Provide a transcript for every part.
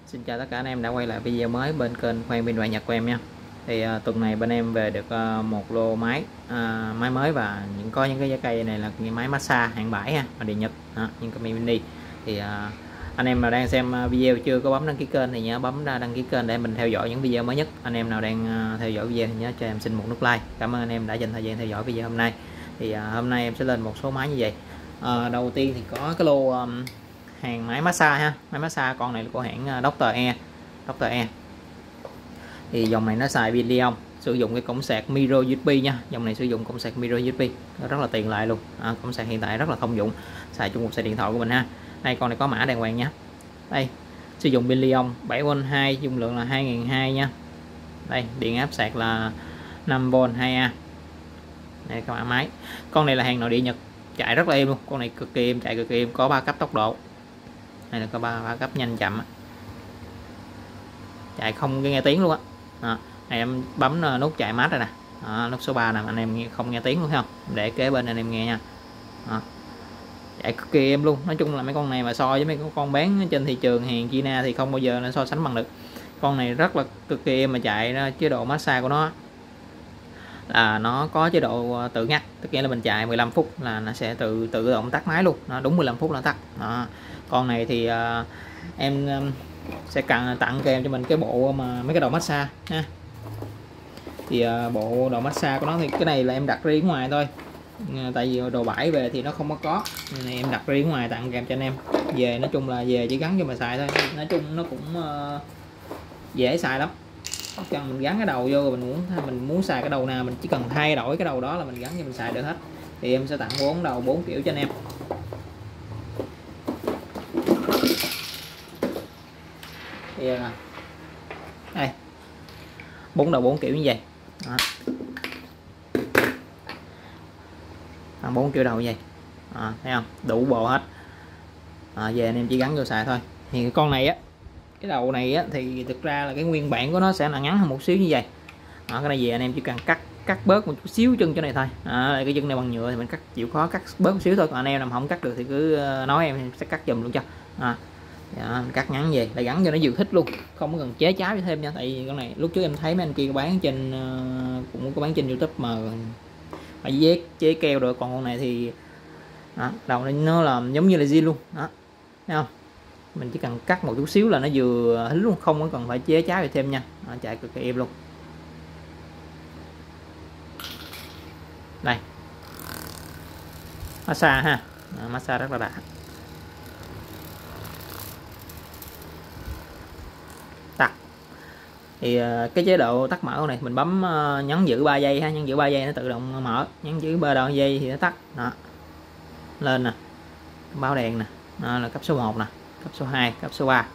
Xin chào tất cả anh em đã quay lại video mới bên kênh Khoan Pin Ngoại Nhật của em nha. Thì tuần này bên em về được một lô máy máy mới và có những cái giá cây này là cái máy massage hạng 7 ha, mà điện Nhật những cái mini. Thì anh em nào đang xem video chưa có bấm đăng ký kênh thì nhớ bấm ra đăng ký kênh để mình theo dõi những video mới nhất. Anh em nào đang theo dõi video thì nhớ cho em xin một nút like. Cảm ơn anh em đã dành thời gian theo dõi video hôm nay. Thì hôm nay em sẽ lên một số máy như vậy. Đầu tiên thì có cái lô hàng máy massage ha, máy massage con này là của hãng Dr. E. Thì dòng này nó xài pin li-ion, sử dụng cái cổng sạc micro USB nha. Dòng này sử dụng cổng sạc micro USB rất là tiện lợi luôn. Cổng sạc hiện tại rất là thông dụng, xài chung một sạc điện thoại của mình ha. Đây, con này có mã đàng hoàng nha. Đây, sử dụng pin li-ion 7V 2, dung lượng là 2200 nha. Đây, điện áp sạc là 5V 2A. Đây các mã máy. Con này là hàng nội địa Nhật, chạy rất là êm luôn. Con này cực kỳ êm, chạy cực kỳ êm, có 3 cấp tốc độ. Đây là có 3 cấp nhanh chậm, chạy không nghe tiếng luôn á. Này em bấm nút chạy mát rồi nè, nút số 3 nè, anh em không nghe tiếng luôn, thấy không? Để kế bên anh em nghe nha. Chạy cực kỳ êm luôn. Nói chung là mấy con này mà so với mấy con bán trên thị trường hàng China thì không bao giờ nó so sánh bằng được. Con này rất là cực kỳ êm, mà chạy chế độ massage của nó là nó có chế độ tự ngắt, tức nghĩa là mình chạy 15 phút là nó sẽ tự động tắt máy luôn, nó đúng 15 phút là tắt. Con này thì em sẽ tặng kèm cho mình cái bộ mà mấy cái đầu massage ha. Thì bộ đầu massage của nó thì cái này là em đặt riêng ngoài thôi, tại vì đồ bãi về thì nó không có, nên này em đặt riêng ngoài tặng kèm cho anh em. Về nói chung là về chỉ gắn cho mà xài thôi, nói chung nó cũng dễ xài lắm. Cần mình gắn cái đầu vô, mình muốn xài cái đầu nào mình chỉ cần thay đổi cái đầu đó là mình gắn cho mình xài được hết. Thì em sẽ tặng 4 đầu 4 kiểu cho anh em. Thì đây 4 đầu 4 kiểu như vậy. 4 kiểu đầu như vậy. Thấy không? Đủ bộ hết. Về anh em chỉ gắn vô xài thôi. Thì con này á, cái đầu này á thì thực ra là cái nguyên bản của nó sẽ là ngắn hơn một xíu như vậy. Cái này về anh em chỉ cần cắt bớt một chút xíu chân chỗ này thôi. Cái chân này bằng nhựa thì mình chịu khó cắt bớt một xíu thôi, còn anh em nào không cắt được thì cứ nói em sẽ cắt giùm luôn cho. Cắt ngắn về là gắn cho nó vừa thích luôn, không có cần chế cháo thêm nha. Tại vì con này lúc trước em thấy mấy anh kia bán trên cũng có bán trên YouTube mà phải chế keo rồi, còn con này thì đầu nó làm giống như là zin luôn đó, thấy không? Mình chỉ cần cắt một chút xíu là nó vừa hính luôn, không có cần phải chế cháo thêm nha. Chạy cực kỳ êm luôn. Đây, massage ha, massage rất là đã. Tắt thì cái chế độ tắt mở này mình bấm nhấn giữ 3 giây ha, nhấn giữ 3 giây nó tự động mở, nhấn giữ 3 giây thì nó tắt. Đó, lên nè, báo đèn nè, là cấp số 1 nè, cấp số 2, cấp số 3.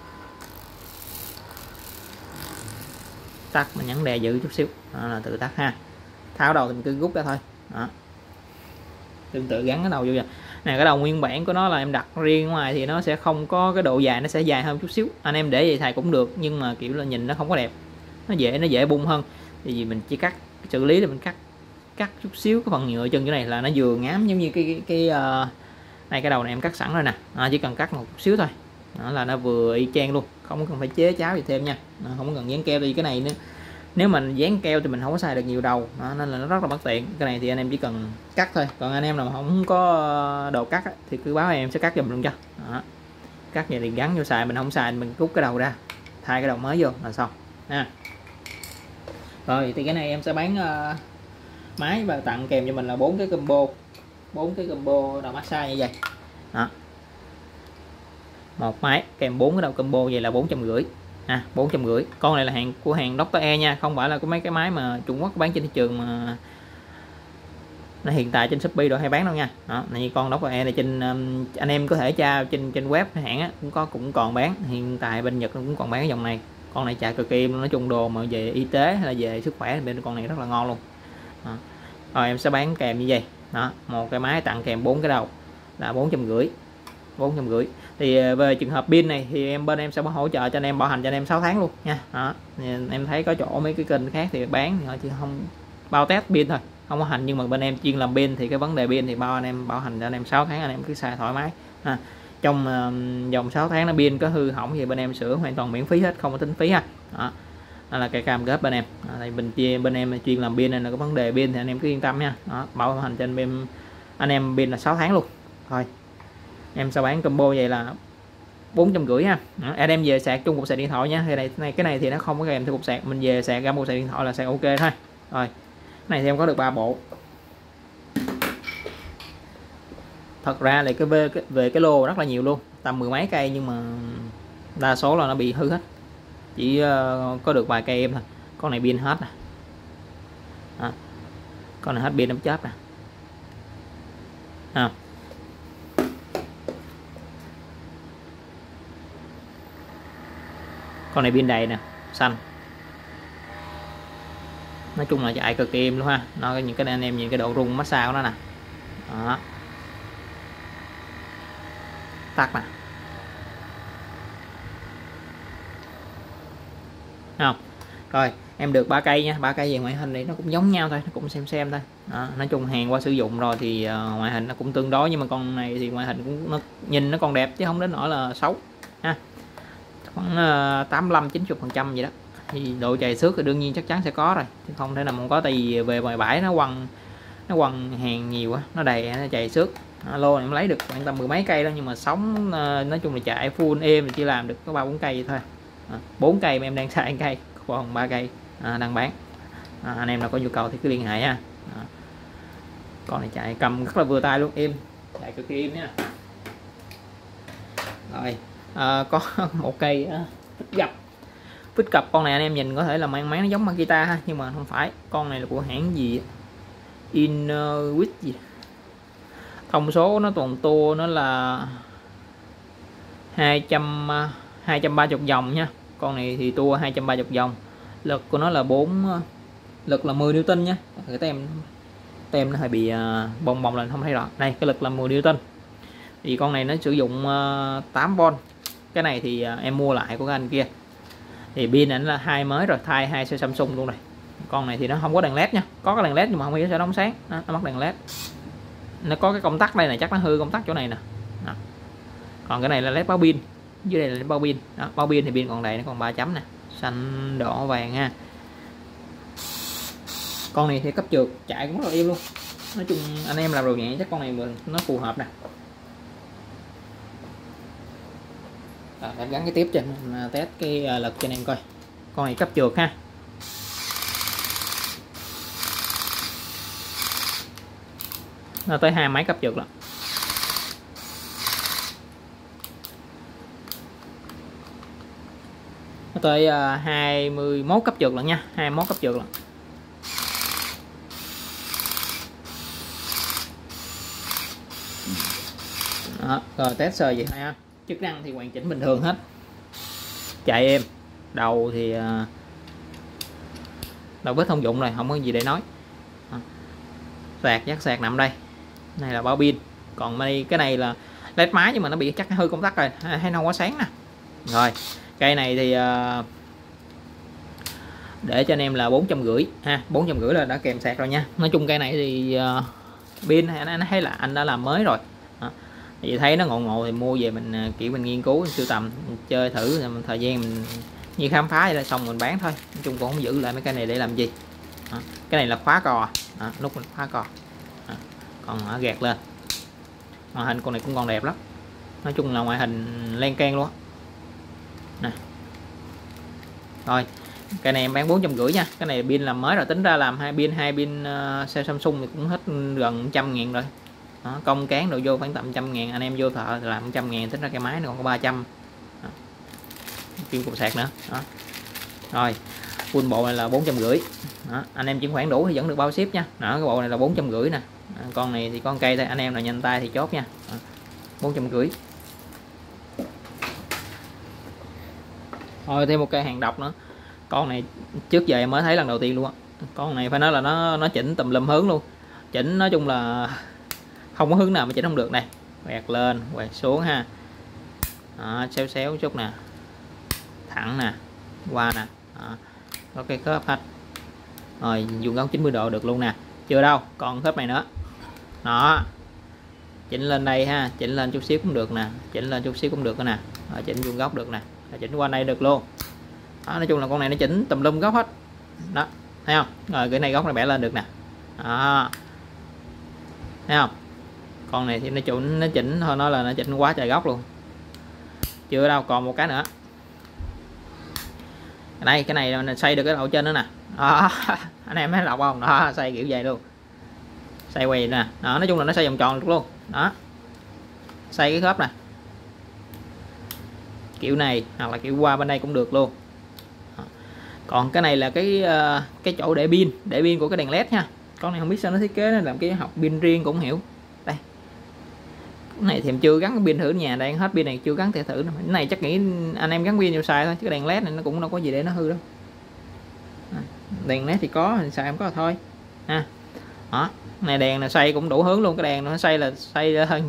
Tắt mình nhấn đè giữ chút xíu là tự tắt ha. Tháo đầu thì mình cứ rút ra thôi. Đó, tương tự gắn cái đầu vô vậy nè. Cái đầu nguyên bản của nó là em đặt riêng ngoài thì nó sẽ không có cái độ dài, nó sẽ dài hơn chút xíu. Anh em để vậy xài cũng được, nhưng mà kiểu là nhìn nó không có đẹp, nó dễ bung hơn. Thì vì mình chỉ xử lý là mình cắt chút xíu cái phần nhựa chân cái này là nó vừa ngám, giống như đây cái đầu này em cắt sẵn rồi nè. Chỉ cần cắt một chút xíu thôi là nó vừa y chang luôn, không cần phải chế cháo gì thêm nha. Không cần dán keo, đi cái này nữa, nếu mình dán keo thì mình không có xài được nhiều đầu, nên là nó rất là bất tiện. Cái này thì anh em chỉ cần cắt thôi, còn anh em nào không có đồ cắt thì cứ báo em sẽ cắt giùm luôn cho. Cắt vậy thì gắn vô xài, mình không xài mình rút cái đầu ra, thay cái đầu mới vô là xong ha. Rồi thì cái này em sẽ bán máy và tặng kèm cho mình là 4 cái combo đầu massage như vậy. Một máy kèm 4 cái đầu combo vậy là 450. 450. Con này là của hàng Dr. E nha, không phải là của mấy cái máy mà Trung Quốc bán trên thị trường mà nó hiện tại trên Shopee rồi hay bán đâu nha. Này con Dr. E này trên anh em có thể tra trên web hãng cũng còn bán, hiện tại bên Nhật cũng còn bán cái dòng này. Con này chạy cực kỳ luôn, nói chung đồ mà về y tế hay là về sức khỏe bên con này rất là ngon luôn. Rồi em sẽ bán kèm như vậy. Một cái máy tặng kèm 4 cái đầu là 450. Thì về trường hợp pin này thì bên em sẽ hỗ trợ cho anh em, bảo hành cho anh em 6 tháng luôn nha. Em thấy có chỗ mấy cái kênh khác thì bán thì họ chỉ không bao test pin thôi, không có hành, nhưng mà bên em chuyên làm pin thì cái vấn đề pin thì anh em bảo hành cho anh em 6 tháng, anh em cứ xài thoải mái. trong vòng 6 tháng nó pin có hư hỏng gì bên em sửa hoàn toàn miễn phí hết, không có tính phí ha. Đó là cái cam kết bên em. Tại bên em chuyên làm pin nên là có vấn đề pin thì anh em cứ yên tâm nha. Đó, bảo hành trên bên anh em pin là 6 tháng luôn. Thôi em sẽ bán combo vậy là 450 ha. Anh em về sạc chung cục sạc điện thoại nha. Cái này thì nó không có kèm theo cục sạc, mình về sạc ra một sạc điện thoại là sạc ok thôi. Rồi cái này thì em có được 3 bộ. Thật ra là về cái lô rất là nhiều luôn, tầm 10 mấy cây, nhưng mà đa số là nó bị hư hết, chỉ có được vài cây em thôi. Con này pin hết nè, con này hết pin đấm chớp nè. Con này pin đầy nè, xanh. Nói chung là chạy cực kỳ êm luôn ha. Nó những cái anh em nhìn cái độ rung massage của nó nè. Đó. Tắt nè. Không. Rồi em được 3 cây nha. 3 cây về ngoại hình thì nó cũng giống nhau thôi, nó cũng xem thôi. Đó. Nói chung hàng qua sử dụng rồi thì ngoại hình nó cũng tương đối, nhưng mà con này thì ngoại hình cũng nó nhìn nó còn đẹp chứ không đến nỗi là xấu ha. Khoảng 85-90% vậy đó. Thì độ chạy xước thì đương nhiên chắc chắn sẽ có rồi, chứ không thể nào không có, tại vì về ngoài bãi nó quăng hàng nhiều quá, nó đầy, nó chạy xước. Lô này em lấy được khoảng tầm 10 mấy cây đó, nhưng mà sống nói chung là chạy full êm thì chỉ làm được có 3-4 cây vậy thôi. 4 cây mà em đang xài 1 cây, còn 3 cây đang bán. Anh em nào có nhu cầu thì cứ liên hệ ha. Con này chạy cầm rất là vừa tay luôn, êm, chạy cực kỳ êm nha. Rồi có một cây vít cặp. Con này anh em nhìn có thể là mang máng nó giống Makita ha, nhưng mà không phải. Con này là của hãng gì Inuit gì, thông số nó toàn tua nó là 230 vòng nha. Con này thì tua 230 vòng, lực của nó là 4, lực là 10 Newton nha. Cái tem nó hơi bị bong lên không thấy rõ. Đây, cái lực là 10 Newton. Thì con này nó sử dụng 8V. Cái này thì em mua lại của cái anh kia. Thì pin ảnh là 2 mới rồi, thay 2 xe Samsung luôn này. Con này thì nó không có đèn led nha, có cái đèn led nhưng mà không hiểu sao nó không sáng. Nó mất đèn led. Nó có cái công tắc đây này, chắc nó hư công tắc chỗ này nè. Còn cái này là led báo pin, dưới đây là led báo pin. Báo pin thì pin còn đầy, nó còn 3 chấm nè, xanh đỏ vàng ha. Con này thì cấp trượt, chạy cũng rất là êm luôn. Nói chung anh em làm đồ nhẹ chắc con này nó phù hợp nè. Em gắn cái tiếp cho mình test cái lực cho anh em coi. Con này cấp trượt ha. Nó tới 2 máy cấp trượt rồi. Nó tới 21 cấp trượt lần nha, 21 cấp trượt lần. Đó, rồi test sơ vậy ha. Chức năng thì hoàn chỉnh bình thường hết, chạy êm. Đầu thì đầu vết thông dụng rồi, không có gì để nói. Dắt sạc nằm đây, này là bao pin. Còn cái này là led máy nhưng mà nó bị chắc hơi công tắc rồi, hay nó không có sáng nè. Rồi cây này thì để cho anh em là 450 ha, 450 là đã kèm sạc rồi nha. Nói chung cây này thì pin anh thấy là anh đã làm mới rồi. Thì thấy nó ngộ thì mua về mình kiểu mình nghiên cứu, mình sưu tầm, mình chơi thử, rồi mình thời gian mình như khám phá vậy là xong mình bán thôi. Nói chung cũng không giữ lại mấy cái này để làm gì. Cái này là khóa cò, nút mình khóa cò, còn gạt lên. Ngoại hình con này cũng còn đẹp lắm, nói chung là ngoại hình len can luôn nè. Rồi cái này em bán 450 nha. Cái này pin làm mới rồi, tính ra làm hai pin xe Samsung thì cũng hết gần 100.000 rồi. Đó, công cán đồ vô khoảng tầm 100.000, anh em vô thợ làm 100.000, tính ra cái máy nó còn có 300. Kim cục sạc nữa. Đó. Rồi full bộ này là 450. Đó, anh em chuyển khoản đủ thì vẫn được bao ship nha. Đó, cái bộ này là 450 nè. Con này thì con cây thôi, anh em nào nhanh tay thì chốt nha. 450. Rồi thêm một cây hàng độc nữa. Con này trước giờ em mới thấy lần đầu tiên luôn á. Con này phải nói là nó chỉnh tùm lum hướng luôn. Chỉnh nói chung là không có hướng nào mà chỉnh không được này. Quẹt lên, quẹt xuống ha. Đó, xéo chút nè. Thẳng nè, qua nè. Đó, có cái khớp hết. Rồi vuông góc 90 độ được luôn nè. Chưa đâu, còn khớp này nữa. Đó. chỉnh lên đây ha, chỉnh lên chút xíu cũng được nè, chỉnh lên chút xíu cũng được nè, chỉnh vuông góc được nè, chỉnh qua đây được luôn đó. Nói chung là con này nó chỉnh tùm lum góc hết đó, thấy không? Rồi cái này góc này bẻ lên được nè đó, thấy không? Con này thì nó chỉnh thôi, nói là nó chỉnh quá trời góc luôn. Chưa đâu, còn một cái nữa đây, cái này mình xoay được cái đầu trên nữa nè đó. Anh em thấy lọc không đó, xoay kiểu vậy luôn, xoay quay nè đó. Nói chung là nó xoay vòng tròn được luôn đó, xoay cái khớp nè kiểu này, hoặc là kiểu qua bên đây cũng được luôn. Còn cái này là cái chỗ để pin của cái đèn led nha. Con này không biết sao nó thiết kế nó làm cái hộp pin riêng cũng không hiểu. Đây, cái này thì em chưa gắn cái pin thử ở nhà, đang hết pin này chưa gắn thử nữa. Cái này chắc nghĩ anh em gắn pin vô xài thôi, chứ cái đèn led này nó cũng đâu có gì để nó hư đâu. Đèn led thì có, thì xài không có thôi ha. Đó, này đèn này xoay cũng đủ hướng luôn, cái đèn nó xoay là xoay hơn.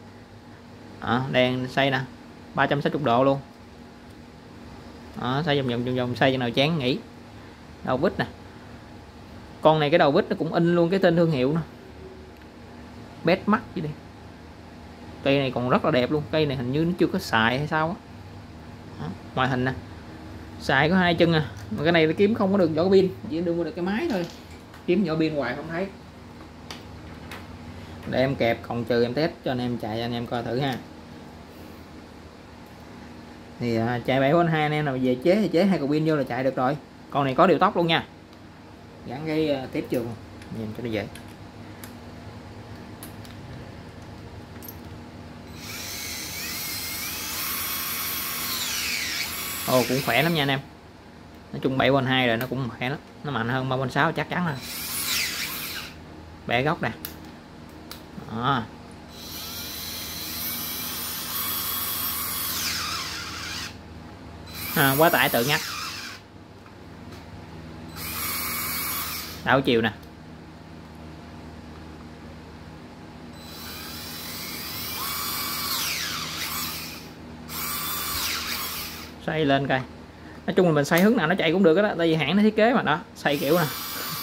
Đèn xoay nè 360 độ luôn đó, xoay vòng xoay cho nào chán nghỉ. Đầu vít nè, con này cái đầu vít nó cũng in luôn cái tên thương hiệu nữa, bét mắt chứ đi. Cây này còn rất là đẹp luôn, cây này hình như nó chưa có xài hay sao á. Ngoại hình nè, xài có 2 chân à, mà cái này nó kiếm không có được vỏ pin, chỉ đưa được cái máy thôi, kiếm vỏ pin hoài không thấy. Để em kẹp cộng trừ em test cho anh em chạy, anh em coi thử ha. Thì chạy 7V2 anh em nào về chế thì chế 2 cục pin vô là chạy được rồi. Con này có điều tốc luôn nha, gắn cái tiếp trường nhìn cho nó dễ. Cũng khỏe lắm nha anh em. Nói chung 7V2 rồi nó cũng khỏe lắm, nó mạnh hơn 3V6 chắc chắn rồi. Bẻ góc nè đó. Quá tải tự ngắt, đảo chiều nè, xoay lên coi. Nói chung là mình xoay hướng nào nó chạy cũng được đó, tại vì hãng nó thiết kế mà đó, xoay kiểu nè.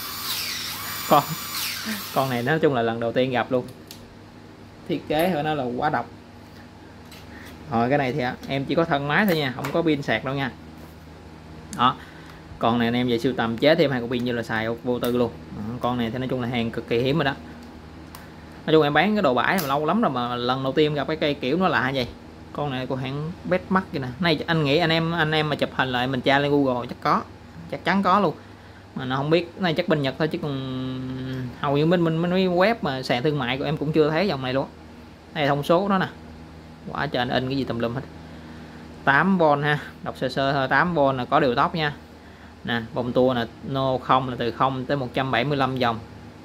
Con này nói chung là lần đầu tiên gặp luôn, thiết kế của nó là quá độc. Rồi cái này thì em chỉ có thân máy thôi nha, không có pin sạc đâu nha đó. Con này anh em về sưu tầm chế thêm 2 cục pin như là xài vô tư luôn. Con này thì nói chung là hàng cực kỳ hiếm rồi đó. Nói chung em bán cái đồ bãi mà lâu lắm rồi, mà lần đầu tiên gặp cái cây kiểu nó lạ vậy. Con này của hãng Bestmark vậy nè. Này anh nghĩ anh em mà chụp hình lại mình tra lên Google chắc chắn có luôn, mà nó không biết. Này chắc bên Nhật thôi, chứ còn hầu như bên mấy web mà sàn thương mại của em cũng chưa thấy dòng này luôn. Đây là thông số đó nè, quả trời in cái gì tùm lum hết. 8V ha, đọc sơ sơ thôi, 8V là có điều tốc nha nè. Vòng tua là no 0 là từ 0 tới 175 vòng.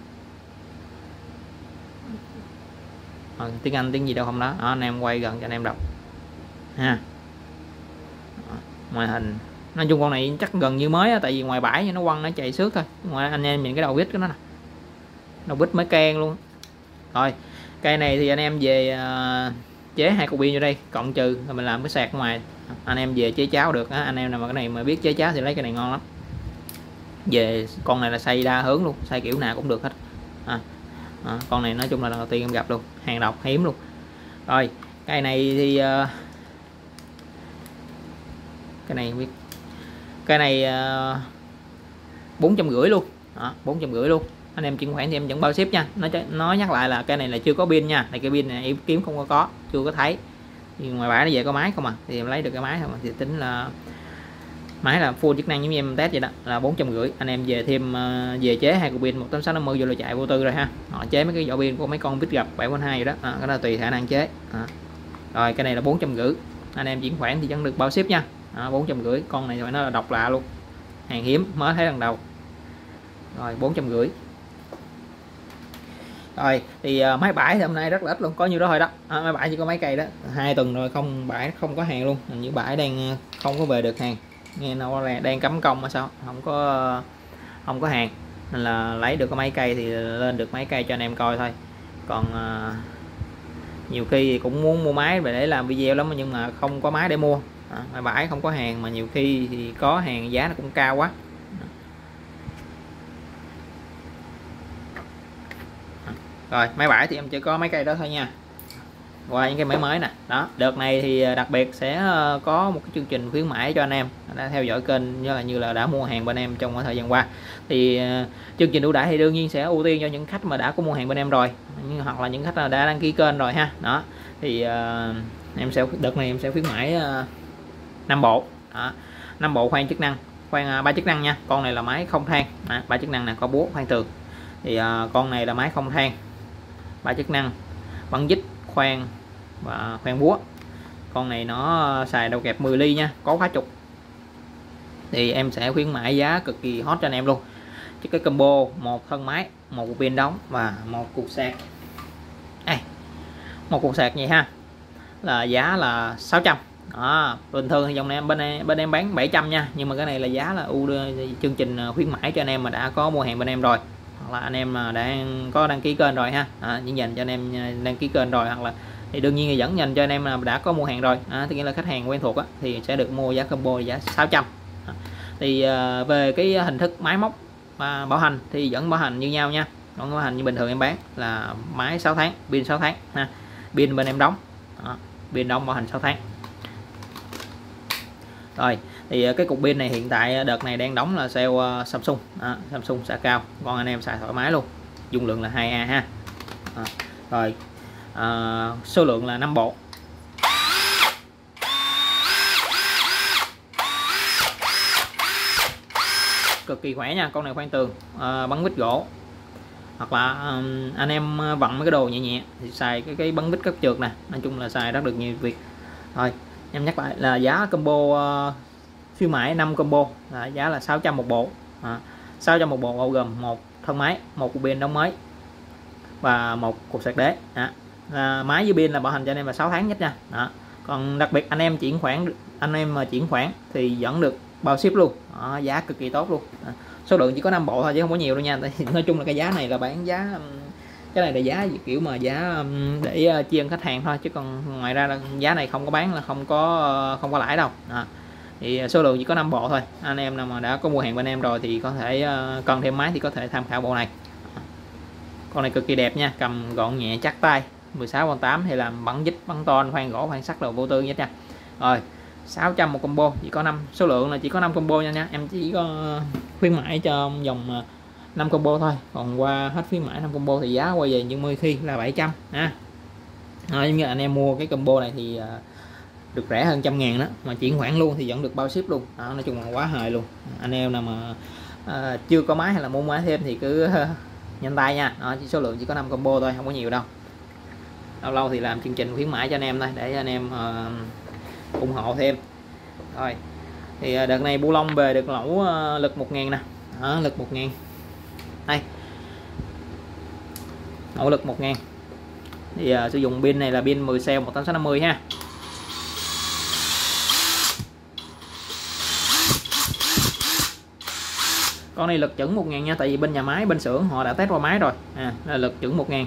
Tiếng Anh tiếng gì đâu không đó, anh em quay gần cho anh em đọc ha. Ngoại hình nói chung con này chắc gần như mới á, tại vì ngoài bãi nó quăng nó chạy xước thôi. Ngoài anh em nhìn cái đầu vít của nó nè, đầu vít mới can luôn. Rồi cây này thì anh em về chế 2 cục pin vô đây cộng trừ rồi mình làm cái sạc ngoài, anh em về chế cháo được á. Anh em nào mà cái này mà biết chế cháo thì lấy cái này ngon lắm. Về con này là xay đa hướng luôn, xay kiểu nào cũng được hết con này nói chung là lần đầu tiên em gặp luôn, hàng độc hiếm luôn. Rồi cái này thì cái này không biết, cái này 450 luôn đó, 450 luôn. Anh em chuyển khoản thì em vẫn bao ship nha. Nó nhắc lại là cái này là chưa có pin nha, này cái pin này em kiếm không có chưa có thấy. Nhưng ngoài bãi nó về có máy không à, thì em lấy được cái máy không à, thì tính là máy là full chức năng giống như em test vậy đó, là 450. Anh em về thêm về chế 2 cục pin 18650 vô là chạy vô tư rồi ha. Họ chế mấy cái vỏ pin của mấy con vít gặp 7V2 rồi đó, cái đó tùy khả năng chế Rồi cái này là 450, anh em chuyển khoản thì vẫn được bao ship nha. 450, con này rồi nó là độc lạ luôn, hàng hiếm mới thấy lần đầu. Rồi 450. Rồi thì máy bãi thì hôm nay rất là ít luôn, có nhiêu đó thôi đó. Máy bãi chỉ có mấy cây đó, 2 tuần rồi không bãi không có hàng luôn. Hình như bãi đang không có về được hàng, nghe nó là đang cấm công hay sao, không có hàng, nên là lấy được có mấy cây thì lên được mấy cây cho anh em coi thôi. Còn nhiều khi cũng muốn mua máy về để làm video lắm, nhưng mà không có máy để mua. Máy bãi không có hàng, mà nhiều khi thì có hàng giá nó cũng cao quá. Rồi máy bãi thì em chỉ có mấy cây đó thôi nha. qua những cái máy mới nè. Đó, đợt này thì đặc biệt sẽ có một cái chương trình khuyến mãi cho anh em đã theo dõi kênh như là đã mua hàng bên em trong thời gian qua. Thì chương trình ưu đãi thì đương nhiên sẽ ưu tiên cho những khách mà đã có mua hàng bên em rồi, hoặc là những khách đã đăng ký kênh rồi ha. Đó thì em sẽ đợt này em sẽ khuyến mãi 5 bộ. Đó, 5 bộ khoan chức năng, khoan 3 chức năng nha. Con này là máy không than, 3 chức năng nè, có búa khoan tường. Thì con này là máy không than 3 chức năng, bắn dít, khoan và khoan búa. Con này nó xài đầu kẹp 10 ly nha, có khóa trục. Thì em sẽ khuyến mãi giá cực kỳ hot cho anh em luôn. Chứ cái combo một thân máy, một cục pin đóng và một cục sạc. Một cục sạc vậy ha, là giá là 600. Đó, bình thường thì dòng này bên em bán 700 nha, nhưng mà cái này là giá là chương trình khuyến mãi cho anh em mà đã có mua hàng bên em rồi, hoặc là anh em mà đang có đăng ký kênh rồi ha. Những dành cho anh em đăng ký kênh rồi, hoặc là thì đương nhiên thì vẫn dành cho anh em mà đã có mua hàng rồi. Thì nghĩa là khách hàng quen thuộc thì sẽ được mua giá combo giá 600. Thì về cái hình thức máy móc và bảo hành thì vẫn bảo hành như nhau nha, vẫn bảo hành như bình thường em bán là máy 6 tháng, pin 6 tháng ha. Pin bên em đóng, pin đóng bảo hành 6 tháng. Rồi thì cái cục pin này hiện tại đợt này đang đóng là sale Samsung, Samsung xạ cao, con anh em xài thoải mái luôn. Dung lượng là 2A ha. Rồi số lượng là 5 bộ. Cực kỳ khỏe nha, con này khoan tường, bắn vít gỗ, hoặc là anh em vặn mấy cái đồ nhẹ nhẹ thì xài cái bắn vít cắt trượt nè. Nói chung là xài rất được nhiều việc. Rồi em nhắc lại là giá combo khuyến mãi 5 combo là giá là 600 một bộ. 600 một bộ bao gồm một thân máy, một cục pin đóng mới và một cục sạc đế. Máy với pin là bảo hành cho anh em là 6 tháng nhất nha. Còn đặc biệt anh em mà chuyển khoản thì vẫn được bao ship luôn. Giá cực kỳ tốt luôn. Số lượng chỉ có 5 bộ thôi chứ không có nhiều đâu nha. Nói chung là cái giá này là bán giá, cái này là giá kiểu mà giá để tri ân khách hàng thôi, chứ còn ngoài ra là giá này không có bán, là không có lãi đâu. Thì số lượng chỉ có 5 bộ thôi. Anh em nào mà đã có mua hàng bên em rồi thì có thể cần thêm máy thì có thể tham khảo bộ này. Con này cực kỳ đẹp nha, cầm gọn nhẹ chắc tay, 16/8 thì làm bắn dít, bắn ton, khoan gỗ, khoan sắt đồ vô tư nhất nha. Rồi 600 một combo, chỉ có 5, số lượng là chỉ có 5 combo nha. Em chỉ có khuyến mãi cho dòng 5 combo thôi, còn qua hết khuyến mãi 5 combo thì giá quay về như 10 khi là 700 ha. Giống như anh em mua cái combo này thì được rẻ hơn 100.000 đó, mà chuyển khoản luôn thì vẫn được bao ship luôn. Nói chung là quá hời luôn. Anh em nào mà chưa có máy hay là muốn máy thêm thì cứ nhanh tay nha. Số lượng chỉ có 5 combo thôi, không có nhiều đâu. Lâu lâu thì làm chương trình khuyến mãi cho anh em thôi, để anh em ủng hộ thêm. Rồi thì đợt này Bu Long về được lẩu lực 1000 nè. Lực 1000 đây, mẫu lực 1000 thì sử dụng pin này là pin 10 cell 18650 ha. Con này lực chuẩn 1000 nha, tại vì bên nhà máy, bên xưởng họ đã test qua máy rồi, là lực chuẩn 1000.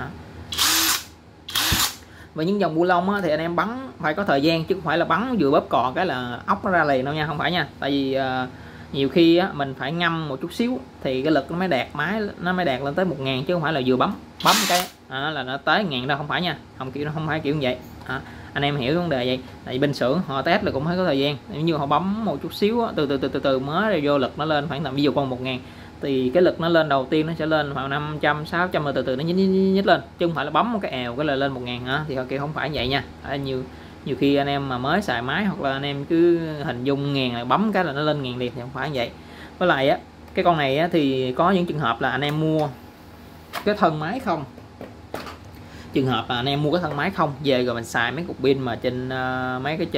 Và những dòng Bu Long thì anh em bắn phải có thời gian, chứ không phải là bắn vừa bóp cò cái là ốc nó ra liền đâu nha, không phải nha. Tại vì nhiều khi mình phải ngâm một chút xíu thì cái lực nó mới đạt máy, nó mới đạt lên tới 1000, chứ không phải là vừa bấm cái là nó tới 1000 đâu, không phải nha. Không phải kiểu như vậy. Anh em hiểu vấn đề vậy. Tại vì bên xưởng họ test là cũng phải có thời gian, nếu như họ bấm một chút xíu từ mới vô lực nó lên khoảng tầm, ví dụ con 1000 thì cái lực nó lên đầu tiên nó sẽ lên vào 500 600 rồi từ nó nhích lên, chứ không phải là bấm một cái èo cái là lên 1000 thì họ kêu không phải vậy nha. Nhiều khi anh em mà mới xài máy, hoặc là anh em cứ hình dung 1000 là bấm cái là nó lên 1000 liền, thì không phải vậy. Với lại cái con này thì có những trường hợp là anh em mua cái thân máy không, trường hợp là anh em mua cái thân máy không về rồi mình xài mấy cục pin mà trên mấy cái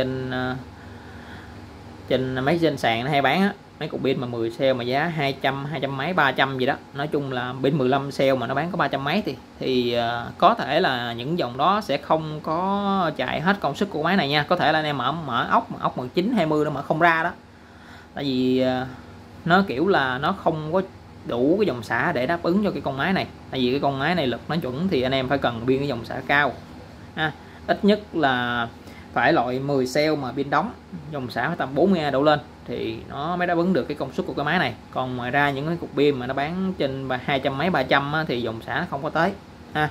trên sàn nó hay bán mấy cục pin mà 10 cell mà giá 200 mấy 300 gì đó. Nói chung là pin 15 cell mà nó bán có 300 mấy thì có thể là những dòng đó sẽ không có chạy hết công suất của máy này nha. Có thể là anh em mở ốc 19 20 đó mà không ra đó, tại vì nó kiểu là nó không có đủ cái dòng xả để đáp ứng cho cái con máy này. Tại vì cái con máy này lực nó chuẩn thì anh em phải cần pin cái dòng xả cao, ít nhất là phải loại 10 cell mà pin đóng, dòng xả phải tầm 40A đổ lên thì nó mới đáp ứng được cái công suất của cái máy này. Còn ngoài ra những cái cục pin mà nó bán trên 200 mấy 300 thì dòng xả không có tới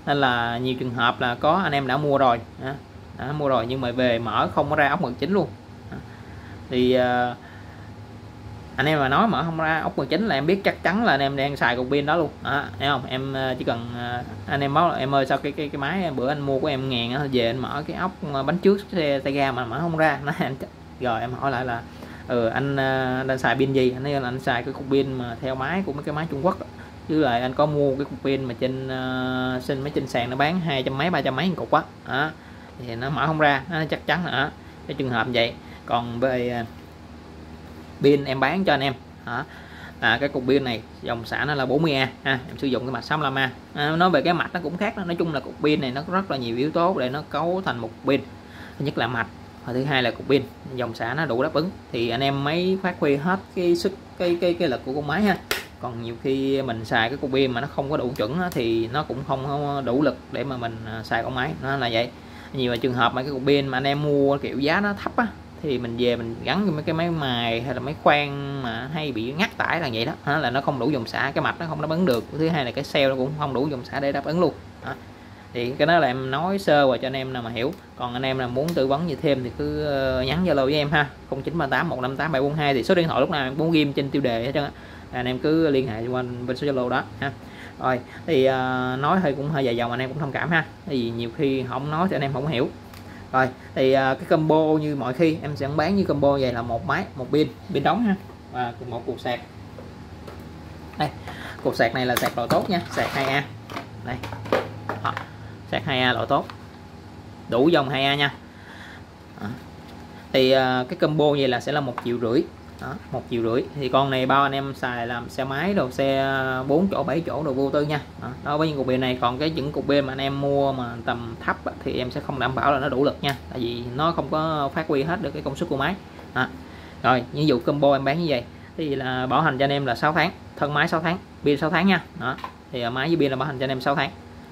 nên là nhiều trường hợp là có anh em đã mua rồi, đã mua rồi nhưng mà về mở không có ra ốc mực chính luôn. Thì anh em mà nói mở không ra ốc 19 là em biết chắc chắn là anh em đang xài cục pin đó luôn. Thấy không, em chỉ cần anh em báo là em ơi sao cái máy bữa anh mua của em ngàn về anh mở cái ốc bánh trước xe tay ga mà mở không ra. Rồi em hỏi lại là anh đang xài pin gì, anh xài cái cục pin mà theo máy của mấy cái máy Trung Quốc, chứ lại anh có mua cái cục pin mà trên xin mấy trên sàn nó bán 200 mấy 300 mấy cục á, thì nó mở không ra, chắc chắn là cái trường hợp vậy. Còn về pin em bán cho anh em cái cục pin này dòng xả nó là 40A em sử dụng cái mạch 65A. Nói về cái mạch nó cũng khác đó. Nói chung là cục pin này nó có rất là nhiều yếu tố để nó cấu thành một pin. Thứ nhất là mạch, và thứ hai là cục pin dòng xả nó đủ đáp ứng thì anh em mới phát huy hết cái sức cái lực của con máy ha. Còn nhiều khi mình xài cái cục pin mà nó không có đủ chuẩn thì nó cũng không đủ lực để mà mình xài con máy, nó là vậy. Nhiều trường hợp mà cái cục pin mà anh em mua kiểu giá nó thấp thì mình về mình gắn với mấy cái máy mài hay là máy khoan mà hay bị ngắt tải là vậy đó, là nó không đủ dòng xả, cái mạch nó không đáp ứng được. Thứ hai là cái cell nó cũng không đủ dòng xả để đáp ứng luôn. Thì cái đó là em nói sơ qua cho anh em nào mà hiểu. Còn anh em là muốn tư vấn gì thêm thì cứ nhắn Zalo với em ha, 0938 158 742 thì số điện thoại lúc nào em cũng ghim trên tiêu đề hết trơn. Anh em cứ liên hệ qua bên số Zalo đó ha. Rồi thì nói cũng hơi dài dòng, anh em cũng thông cảm ha, vì nhiều khi không nói thì anh em không hiểu. Rồi thì cái combo như mọi khi em sẽ bán như combo vậy là một máy, một pin đóng ha, và một cục sạc. Đây, cục sạc này là sạc loại tốt nha, sạc 2A đây, sạc 2A loại tốt, đủ dòng 2A nha. Thì cái combo vậy là sẽ là 1,5 triệu. 1,5 triệu thì con này bao anh em xài làm xe máy đồ, xe 4 chỗ 7 chỗ đồ vô tư nha. Đó với những cục pin này. Còn cái những cục pin mà anh em mua mà tầm thấp thì em sẽ không đảm bảo là nó đủ lực nha, tại vì nó không có phát huy hết được cái công suất của máy. Rồi ví dụ combo em bán như vậy thì là bảo hành cho anh em là 6 tháng, thân máy 6 tháng, pin 6 tháng nha. Thì máy với pin là bảo hành cho anh em 6 tháng.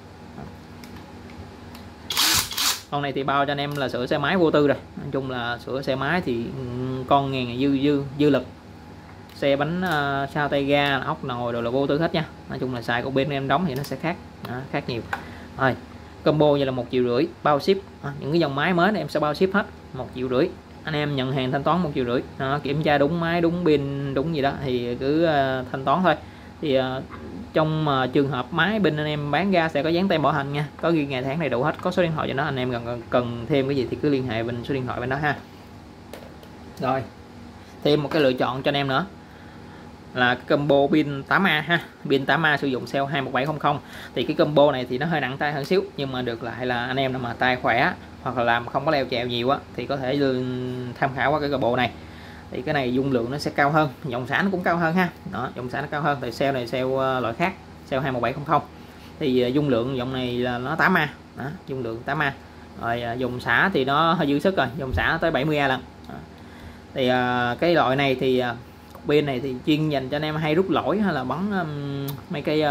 Con này thì bao cho anh em là sửa xe máy vô tư rồi. Nói chung là sửa xe máy thì con ngàn dư lực, xe bánh sao tay ga, ốc nồi rồi là vô tư hết nha. Nói chung là xài của bên em đóng thì nó sẽ khác nhiều. Rồi combo như là 1,5 triệu, bao ship. Những cái dòng máy mới này em sẽ bao ship hết 1,5 triệu. Anh em nhận hàng thanh toán 1,5 triệu. Kiểm tra đúng máy, đúng pin, đúng gì đó thì cứ thanh toán thôi. Thì trong trường hợp máy bên anh em bán ra sẽ có dán tem bảo hành nha, có ghi ngày tháng đầy đủ hết, có số điện thoại cho nó. Anh em cần thêm cái gì thì cứ liên hệ bên số điện thoại bên đó ha. Rồi thêm một cái lựa chọn cho anh em nữa là cái combo pin 8A ha, pin 8A sử dụng cell 21700. Thì cái combo này thì nó hơi nặng tay hơn xíu, nhưng mà được lại là anh em nào mà tay khỏe hoặc là làm không có leo trèo nhiều thì có thể tham khảo qua cái combo này. Thì cái này dung lượng nó sẽ cao hơn, dòng xả nó cũng cao hơn ha. Dòng xả nó cao hơn, tại cell này cell loại khác, cell 21700. Thì dung lượng dòng này là nó 8A, dung lượng 8A. Rồi dòng xả thì nó hơi dư sức rồi, dòng xả tới 70A lần. Thì cái loại này thì cục pin này thì chuyên dành cho anh em hay rút lỗi hay là bắn mấy cái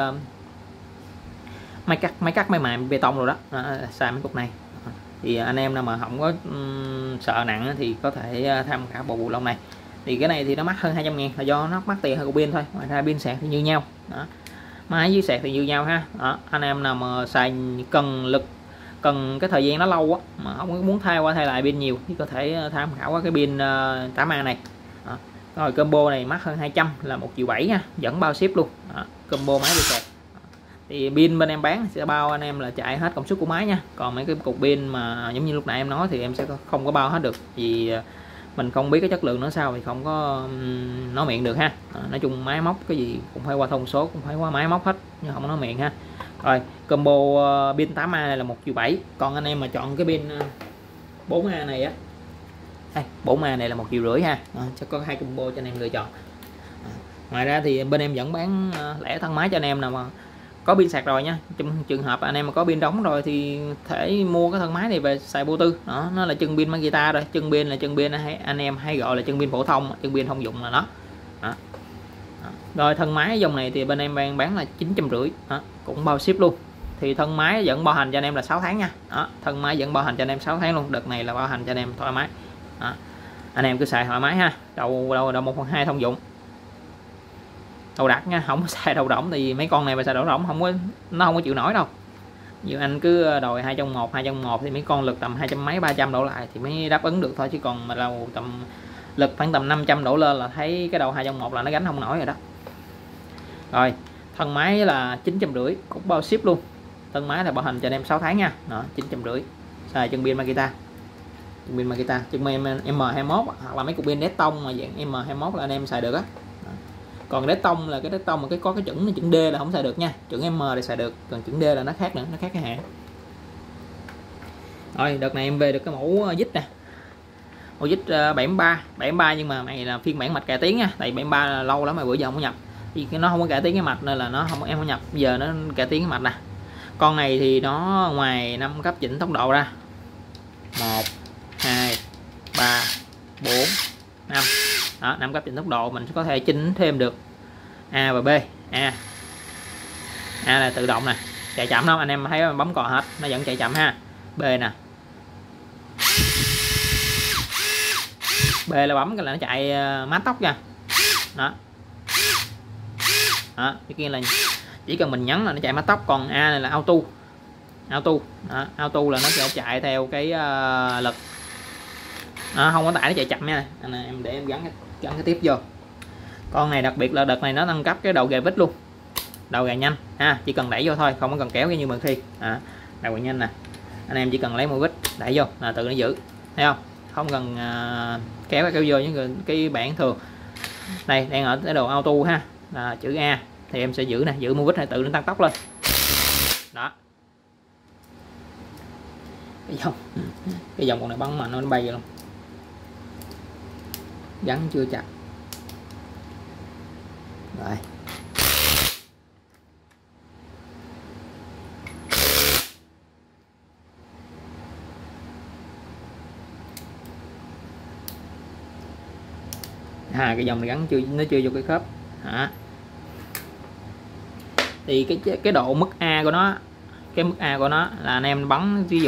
máy cắt máy mài bê tông rồi đó, xài mấy cục này. Thì anh em nào mà không có sợ nặng thì có thể tham khảo bộ lông này. Thì cái này thì nó mắc hơn 200.000 là do nó mắc tiền hơn cục pin thôi, ngoài ra pin sạc thì như nhau. Máy với sạc thì như nhau ha. Anh em nào mà xài cần cái thời gian nó lâu mà không muốn thay qua thay lại pin nhiều thì có thể tham khảo qua cái pin 8A này. Rồi combo này mắc hơn 200 là 1,7 triệu nha, vẫn bao ship luôn. Combo máy với sạc. Thì pin bên em bán sẽ bao anh em là chạy hết công suất của máy nha. Còn mấy cái cục pin mà giống như lúc nãy em nói thì em sẽ không có bao hết được, vì mình không biết cái chất lượng nó sao thì không có nói miệng được ha. Nói chung máy móc cái gì cũng phải qua thông số, cũng phải qua máy móc hết, nhưng không nói miệng ha. Rồi combo pin 8A này là 1,7 triệu. Còn anh em mà chọn cái pin 4A này 4A này là 1,5 triệu ha. Sẽ có hai combo cho anh em lựa chọn. Ngoài ra thì bên em vẫn bán lẻ thân máy cho anh em nào mà có pin sạc rồi nha. Trong trường hợp anh em mà có pin đóng rồi thì thể mua cái thân máy này về xài vô tư. Nó là chân pin máy guitar rồi, chân pin là chân pin anh em hay gọi là chân pin phổ thông, chân pin thông dụng là nó. Rồi thân máy dòng này thì bên em bán là 950, cũng bao ship luôn. Thì thân máy vẫn bảo hành cho anh em là 6 tháng nha. Thân máy vẫn bảo hành cho anh em 6 tháng luôn, đợt này là bảo hành cho anh em thoải mái. Anh em cứ xài thoải mái ha. Đầu 1/2 thông dụng, đầu đặt nha, không có xài đầu rỗng, thì mấy con này mà xài đầu rỗng nó không có chịu nổi đâu. Nhiều anh cứ đòi 2 trong 1 thì mấy con lực tầm 200 mấy 300 đổ lại thì mới đáp ứng được thôi, chứ còn mà đầu tầm lực khoảng tầm 500 đổ lên là thấy cái đầu 2 trong 1 là nó gánh không nổi rồi đó. Rồi thân máy là 950, cũng bao ship luôn. Thân máy là bảo hành cho anh em 6 tháng nha. Đó 950. Xài chân pin Makita. Chân pin Makita, chân pin M21 hoặc là mấy cục pin Dettong mà dạng M21 là anh em xài được á. Còn Dettong là cái Dettong mà có cái chữ D là không xài được nha. Chữ M thì xài được, còn chữ D là nó khác nữa, nó khác cái hãng. Rồi đợt này em về được cái mẫu dít nè. Mẫu dít 73 nhưng mà này là phiên bản mạch cải tiến nha. Tại 73 là lâu lắm mà bữa giờ không có nhập. Thì nó không có cải tiến cái mạch nên là nó không, em không nhập. Bây giờ nó cải tiến cái mạch nè. Con này thì nó ngoài 5 cấp chỉnh tốc độ ra 1 2 3 4 5 đó, 5 cấp chỉnh tốc độ mình có thể chỉnh thêm được A và B. A là tự động nè, chạy chậm đâu anh em thấy bấm cò hết nó vẫn chạy chậm ha. B nè, B là bấm cái là nó chạy mát tốc nha. Đó cái kia là chỉ cần mình nhấn là nó chạy mát tốc. Còn A này là auto. Đó, auto là nó sẽ chạy theo cái lực. Không có tải nó chạy chậm nha. Em để em gắn cái tiếp vô. Con này đặc biệt là đợt này nó nâng cấp cái đầu gài vít luôn, đầu gài nhanh ha, chỉ cần đẩy vô thôi, không có cần kéo như Mường Thi. Đầu gài nhanh nè, anh em chỉ cần lấy một vít đẩy vô là tự nó giữ, thấy không, không cần kéo vô những cái bảng thường. Đây đang ở cái đồ auto ha, là chữ A thì em sẽ giữ nè, giữ một vít này tự nó tăng tốc lên. Đó cái dòng con này bắn mà nó bay vô luôn, gắn chưa chặt. Rồi cái dòng này gắn nó chưa vô cái khớp. Thì cái độ mức A của nó, cái mức A của nó là anh em bắn, ví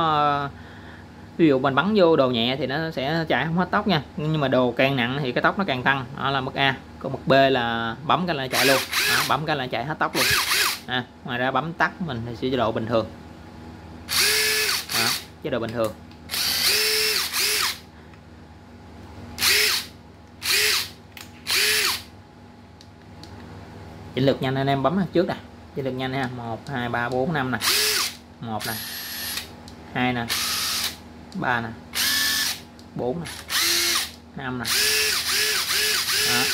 dụ mình bắn vô đồ nhẹ thì nó sẽ chạy không hết tốc nha, nhưng mà đồ càng nặng thì cái tốc nó càng tăng. Đó là mức A. Còn mức B là bấm cái là chạy luôn. Bấm cái là chạy hết tốc luôn. Ngoài ra bấm tắt mình thì sẽ chế độ bình thường. Chế độ bình thường. Chỉnh lực nhanh anh em bấm trước nè, chỉnh lực nhanh ha, 1 2 3 4 5 nè, 1 nè, 2 nè, 3 nè, 4 nè, 5 nè. Đó.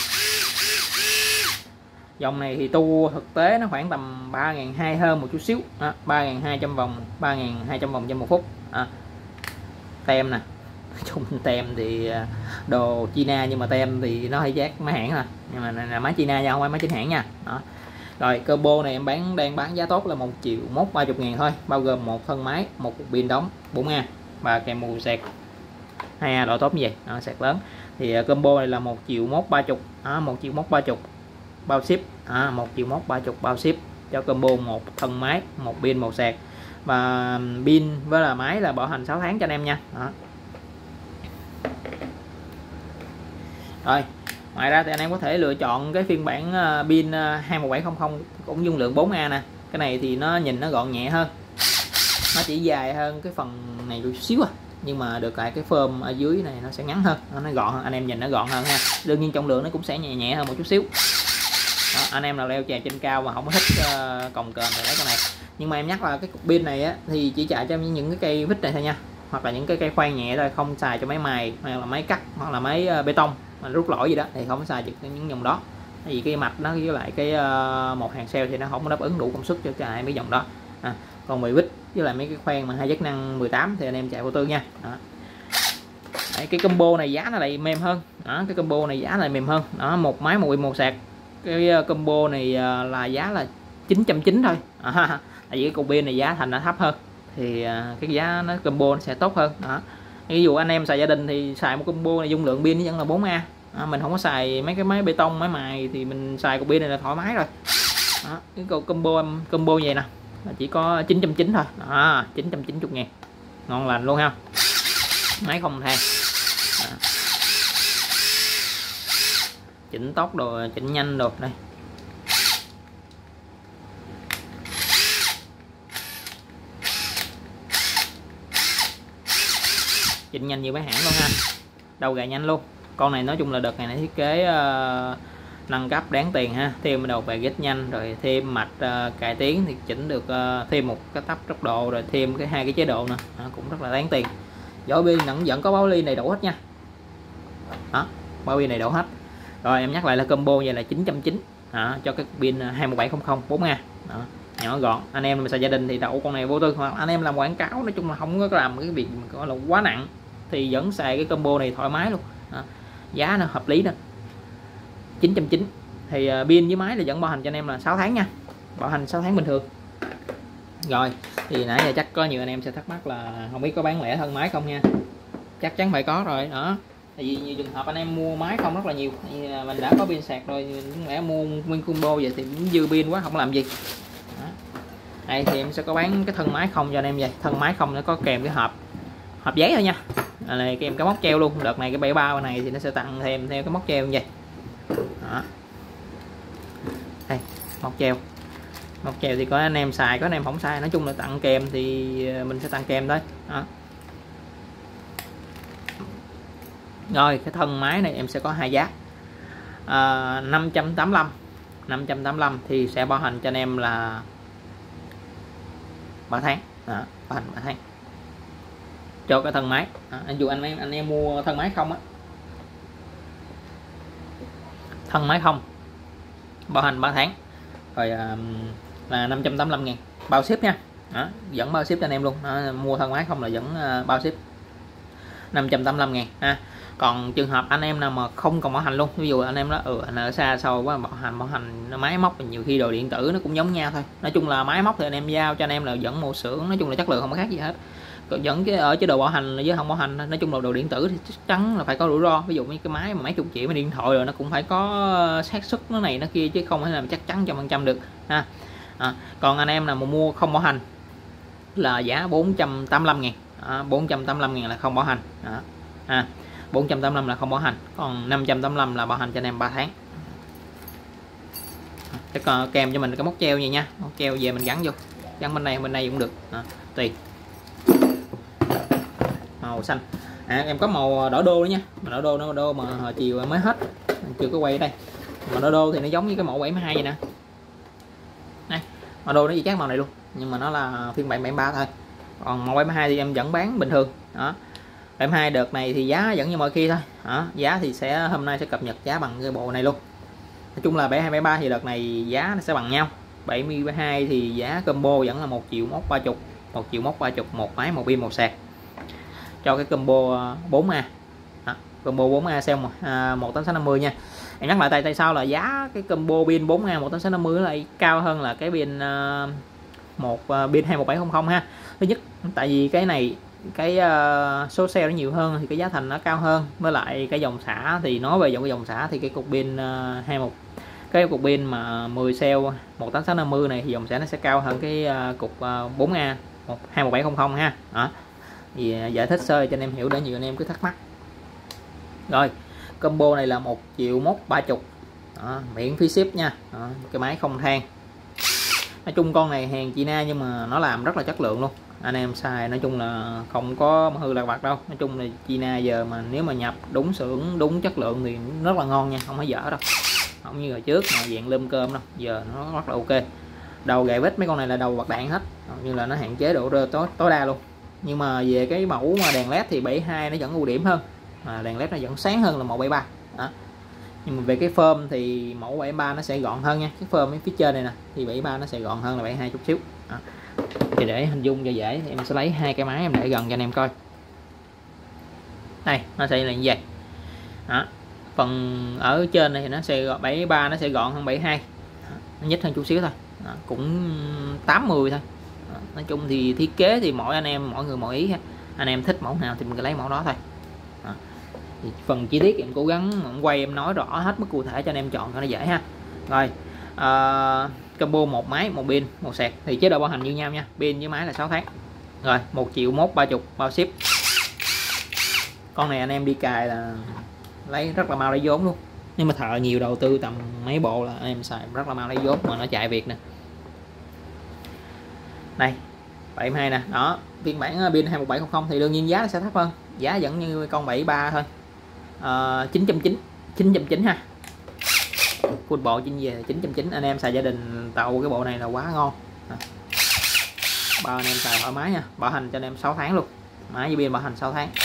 Dòng này thì tu thực tế nó khoảng tầm 3.200 hơn một chút xíu. 3.200 vòng, 3.200 vòng trên 1 phút. Tem nè, chung tem thì đồ China nhưng mà tem thì nó hay giác máy hãng thôi, nhưng mà này là máy China nha, không phải máy chính hãng nha. Đó. Rồi combo này em đang bán giá tốt là 1.030.000 thôi, bao gồm một thân máy, một cục pin đóng 4A và kèm mù sạc 2A độ tốt như vậy. Sạc lớn thì combo này là 1.030.000. 1.030.000 bao ship. 1.030.000 bao ship cho combo một thân máy, một pin, một sạc, và pin với là máy là bảo hành 6 tháng cho anh em nha. Đó. Rồi ngoài ra thì anh em có thể lựa chọn cái phiên bản pin 21700 cũng dung lượng 4A nè. Cái này thì nó nhìn nó gọn nhẹ hơn, nó chỉ dài hơn cái phần này chút xíu nhưng mà được lại cái phơm ở dưới này nó sẽ ngắn hơn, nó gọn hơn, anh em nhìn nó gọn hơn ha. Đương nhiên trọng lượng nó cũng sẽ nhẹ nhẹ hơn một chút xíu. Đó, anh em nào leo trèo trên cao mà không có thích cồng kềnh thì lấy con này. Nhưng mà em nhắc là cái cục pin này thì chỉ chạy cho những cái cây vít này thôi nha, hoặc là những cái cây khoan nhẹ thôi, không xài cho máy mài hoặc là máy cắt hoặc là máy bê tông mà rút lỗi gì đó thì không xài trực những dòng đó. Vì cái mạch nó với lại cái một hàng cell thì nó không có đáp ứng đủ công suất cho chạy mấy dòng đó. Còn 10 vít với lại mấy cái khoan mà 2 giác năng 18 thì anh em chạy vô tư nha. Đó. Đấy, cái combo này giá nó lại mềm hơn. Đó, cái combo này giá lại mềm hơn. Đó, một máy một pin một sạc. Cái combo này là giá là 990 thôi. Tại vì cái cục pin này giá thành nó thấp hơn thì cái giá nó combo nó sẽ tốt hơn. Đó. Ví dụ anh em xài gia đình thì xài một combo này dung lượng pin nó vẫn là 4A. Mình không có xài mấy cái máy bê tông, máy mài thì mình xài cục pin này là thoải mái rồi. Đó, cái combo vậy nè chỉ có 990 thôi. 990.000 ngon lành luôn ha, máy không than. Chỉnh tốc đồ, chỉnh nhanh đồ đây. chỉnh nhanh như mấy hãng luôn ha, đầu gài nhanh luôn. Con này nói chung là đợt này thiết kế nâng cấp đáng tiền ha, thêm đầu bè ghét nhanh, rồi thêm mạch cải tiến thì chỉnh được thêm một cái tốc độ, rồi thêm hai cái chế độ nữa, cũng rất là đáng tiền. Vỏ pin vẫn có báo ly đầy đủ hết nha, đó, báo pin đầy đủ hết. Rồi em nhắc lại là combo vậy là 990 cho cái pin 21700 4A đó, nhỏ gọn. Anh em mà xài gia đình thì đậu con này vô tư, hoặc anh em làm quảng cáo nói chung là không có làm cái việc gọi là quá nặng thì vẫn xài cái combo này thoải mái luôn đó. Giá nó hợp lý đó, 990. Thì pin với máy là vẫn bảo hành cho anh em là 6 tháng nha, bảo hành 6 tháng bình thường. Rồi thì nãy giờ chắc có nhiều anh em sẽ thắc mắc là không biết có bán lẻ thân máy không nha, chắc chắn phải có rồi đó. Tại vì nhiều trường hợp anh em mua máy không rất là nhiều, mình đã có pin sạc rồi, không lẽ mua nguyên combo vậy thì dư pin quá không làm gì đó. Đây thì em sẽ có bán cái thân máy không cho anh em vậy. Thân máy không nó có kèm cái hộp giấy thôi nha, này kèm cái móc treo luôn. Đợt này cái 73 này thì nó sẽ tặng thêm theo cái móc treo như vậy đó. Đây móc treo thì có anh em xài, có anh em không xài, nói chung là tặng kèm thì mình sẽ tặng kèm thôi đó. Rồi cái thân máy này em sẽ có hai giá, 585 thì sẽ bảo hành cho anh em là 3 tháng đó, bảo hành 3 tháng cho cái thân máy đó. Dù anh em mua thân máy không á, thân máy không bảo hành 3 tháng rồi là 585.000 bao ship nha đó, vẫn bao ship cho anh em luôn đó. Mua thân máy không là vẫn bao ship 585.000 ha. Còn trường hợp anh em nào mà không còn bảo hành luôn, ví dụ anh em đó anh ở xa xôi quá, bảo hành máy móc nhiều khi đồ điện tử nó cũng giống nhau thôi. Nói chung là máy móc thì anh em giao cho anh em là vẫn một xưởng, nói chung là chất lượng không có khác gì hết. Vẫn cái ở chế độ bảo hành với không bảo hành, nói chung là đồ điện tử thì chắc chắn là phải có rủi ro. Ví dụ như cái máy mà mấy chục triệu, mà điện thoại rồi nó cũng phải có xác suất nó này nó kia, chứ không thể làm chắc chắn 100% được ha. Còn anh em nào mà mua không bảo hành là giá 485.000, 485.000 là không bảo hành đó. 485 là không bảo hành, còn 585 là bảo hành cho anh em 3 tháng. Cái kèm cho mình cái móc treo vậy nha, móc treo về mình gắn vô, gắn bên đây cũng được tùy. Màu xanh em có màu đỏ đô nữa nha, mà đỏ đô mà hồi chiều mới hết, chưa có quay ở đây. Mà đỏ đô thì nó giống như cái mẫu 72 vậy nè, đây màu đô nó chỉ khác màu này luôn, nhưng mà nó là phiên bản 73 thôi. Còn màu 72 thì em vẫn bán bình thường đó. 72 đợt này thì giá vẫn như mọi khi thôi đó. Giá thì hôm nay sẽ cập nhật giá bằng cái bộ này luôn. Nói chung là 72 73 thì đợt này giá nó sẽ bằng nhau. 72 thì giá combo vẫn là 1 triệu mốc 30, 1 triệu mốc 30, một máy một pin một sạc cho cái combo 4A đó. Combo 4A cell 18650 nha. Em nhắc lại tại sao là giá cái combo pin 4A 18650 lại cao hơn là cái pin pin 21700 ha. Thứ nhất tại vì cái này cái số cell nó nhiều hơn thì cái giá thành nó cao hơn, với lại cái dòng xả thì nói về dòng xả thì cái cục pin cái cục pin mà 10 cell 18650 này thì dòng xả nó sẽ cao hơn cái cục 4A 21700 ha đó. Thì giải thích sơ cho anh em hiểu để nhiều anh em cứ thắc mắc. Rồi combo này là 1 triệu mốc 30 đó, miễn phí ship nha đó, cái máy không than. Nói chung con này hàng China nhưng mà nó làm rất là chất lượng luôn, anh em xài nói chung là không có hư lạc vặt đâu. Nói chung là China giờ mà nếu mà nhập đúng xưởng đúng chất lượng thì rất là ngon nha, không có dở đâu, không như hồi trước mà dạng lơm cơm đâu, giờ nó rất là ok. Đầu gậy vết mấy con này là đầu bạc đạn hết, như là nó hạn chế độ rơ tối đa luôn. Nhưng mà về cái mẫu mà đèn led thì 72 nó vẫn ưu điểm hơn, đèn led nó vẫn sáng hơn là mẫu 73 đó. Nhưng mà về cái phơm thì mẫu 73 nó sẽ gọn hơn nha, cái phơm phía trên này nè thì 73 nó sẽ gọn hơn là 72 chút xíu đó. Thì để hình dung cho dễ thì em sẽ lấy hai cái máy em để gần cho anh em coi. Đây nó sẽ là như vậy đó. Phần ở trên này thì nó sẽ 73 nó sẽ gọn hơn 72, nó nhích hơn chút xíu thôi đó, cũng 80 thôi đó. Nói chung thì thiết kế thì mỗi người mỗi ý ha. Anh em thích mẫu nào thì mình cứ lấy mẫu đó thôi đó. Thì phần chi tiết em cố gắng quay em nói rõ hết mức cụ thể cho anh em chọn cho nó dễ ha. Rồi combo một máy một pin một sạc thì chế độ bảo hành như nhau nha, pin với máy là 6 tháng. Rồi 1 triệu mốc 30 bao ship. Con này anh em đi cài là lấy rất là mau lấy vốn luôn, nhưng mà thợ nhiều đầu tư tầm mấy bộ là anh em xài rất là mau lấy vốn mà nó chạy việc nè. Đây 72 nè đó, phiên bản pin 21700 thì đương nhiên giá sẽ thấp hơn giá vẫn như con 73 thôi. 990 ha, full bộ trên về 990. Anh em xài gia đình tàu cái bộ này là quá ngon. Bao anh em xài thoải mái nha, bảo hành cho anh em 6 tháng luôn, máy với pin bảo hành 6 tháng,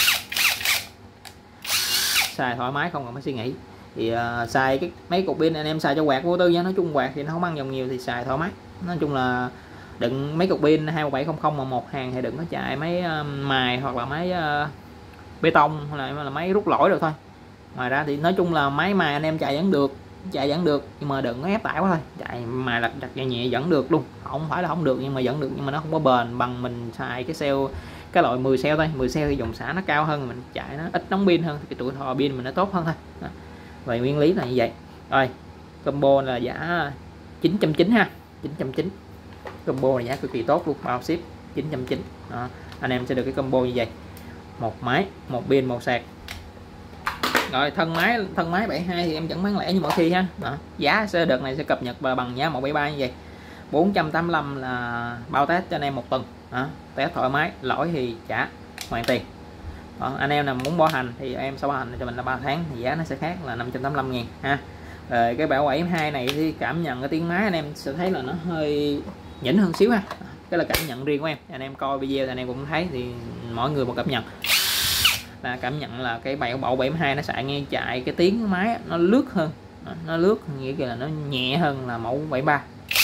xài thoải mái không cần phải suy nghĩ. Thì xài cái mấy cục pin anh em xài cho quạt vô tư nha, nói chung quạt thì nó không ăn dòng nhiều thì xài thoải mái. Nói chung là đựng mấy cục pin 21700 mà một hàng thì đừng có chạy máy mài hoặc là máy bê tông hay là máy rút lỗi được thôi. Ngoài ra thì nói chung là máy mài anh em chạy vẫn được, nhưng mà đừng có ép tải quá thôi, chạy mài lặt đặt nhẹ nhẹ vẫn được luôn, không phải là không được nhưng mà vẫn được, nhưng mà nó không có bền bằng mình xài cái cell, cái loại 10 cell thôi. 10 cell thì dòng xả nó cao hơn, mình chạy nó ít nóng pin hơn, cái tuổi thọ pin mình nó tốt hơn thôi. Vậy nguyên lý là như vậy. Rồi combo là giá 990 ha, 990. Combo này giá cực kỳ tốt luôn, bao ship 990. Đó, anh em sẽ được cái combo như vậy, một máy, một pin, một sạc. Rồi thân máy 72 thì em vẫn bán lẻ như mọi khi ha. Đó, giá sẽ đợt này sẽ cập nhật và bằng giá 173 như vậy. 485 là bao test cho anh em một tuần. Đó, test thoải mái, lỗi thì trả hoàn tiền. Đó, anh em nào muốn bảo hành thì em sẽ bảo hành cho mình là 3 tháng thì giá nó sẽ khác là 585.000 ha. Rồi cái bảo 72 này thì cảm nhận cái tiếng máy anh em sẽ thấy là nó hơi nhỉnh hơn xíu ha. Cái là cảm nhận riêng của em, anh em coi video thì anh em cũng thấy, thì mỗi người một cảm nhận. Là cảm nhận là cái bảo 72 nó xài nghe chạy cái tiếng máy nó lướt hơn, nó lướt nghĩa là nó nhẹ hơn là mẫu 73.